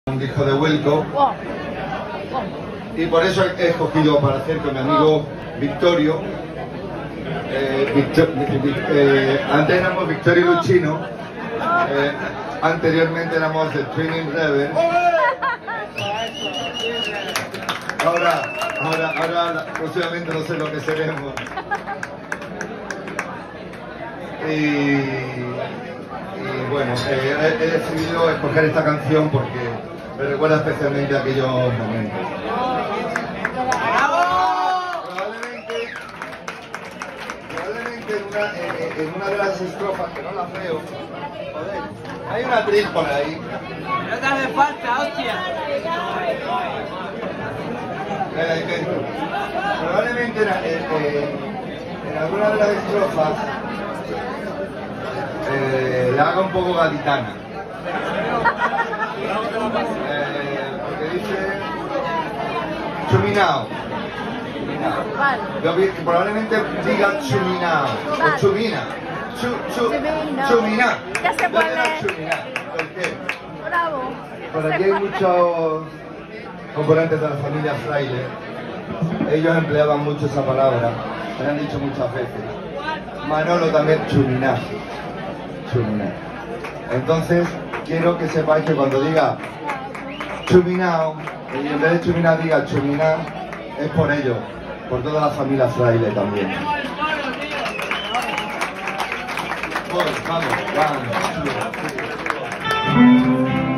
un disco de Wilco y por eso he escogido para hacer con mi amigo Victorio. Antes éramos Victorio y Luchino, anteriormente éramos The Twinning Rebels. Ahora próximamente no sé lo que seremos. Y bueno, he decidido escoger esta canción porque me recuerda especialmente a aquellos momentos. Probablemente en una de las estrofas, que no las veo, joder, hay una atriz por ahí. No te hace falta, hostia. Probablemente en alguna de las estrofas la haga un poco gaditana. Porque dice chuminao. Yo probablemente diga chuminao o chumina. Chumina. Ya sé cuál es. ¿Por qué? Bravo. Por aquí hay muchos componentes de la familia Fraile. Ellos empleaban mucho esa palabra, me han dicho muchas veces. Manolo también, chuminá. Chuminá. Entonces, quiero que sepáis que cuando diga chuminao, y en vez de chuminá diga chuminá, es por ello, por toda la familia Fraile también. Vamos.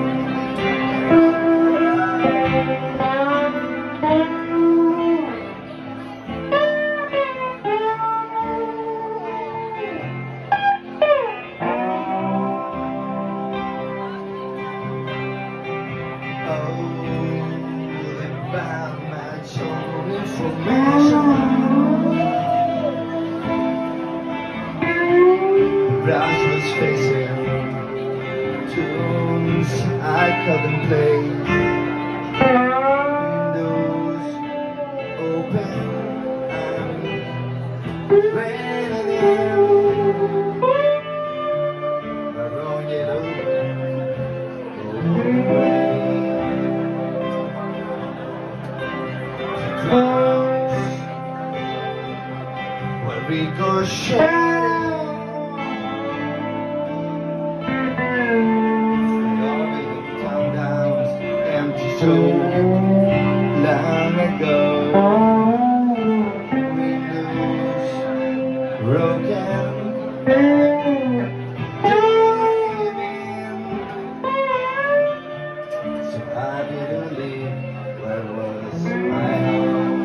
Brass was facing tunes I couldn't play. Windows open and raining. Around yellow drums were ricocheting. So long ago, windows broken, so I didn't leave. Where was my home?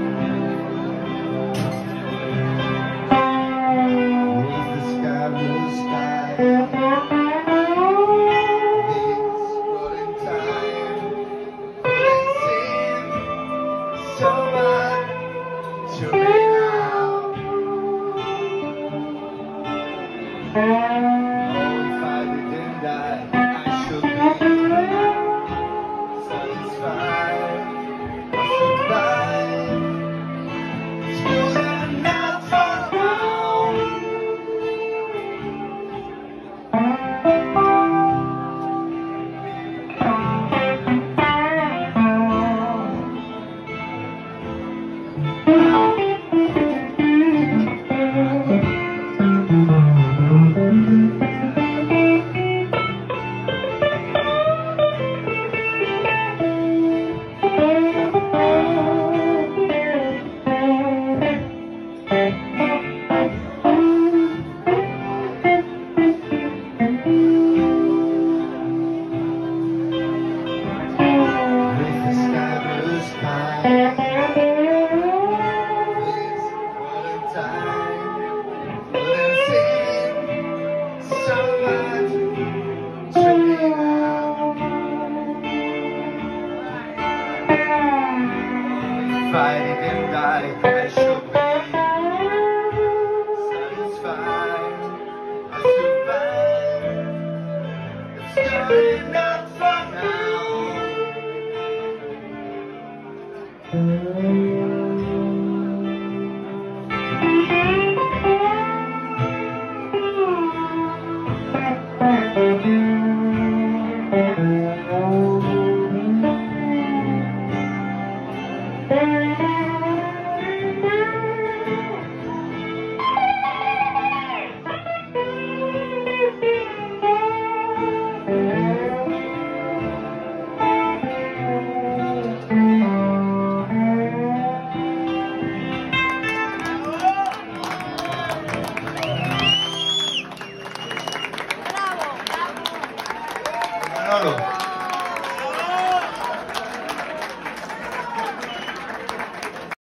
Beneath the sky, blue sky. So much to me now. Oh, if I didn't die, I should be satisfied. I survived. It's good enough for if I didn't die, I should be satisfied. I survived. It's good enough for now. Manolo.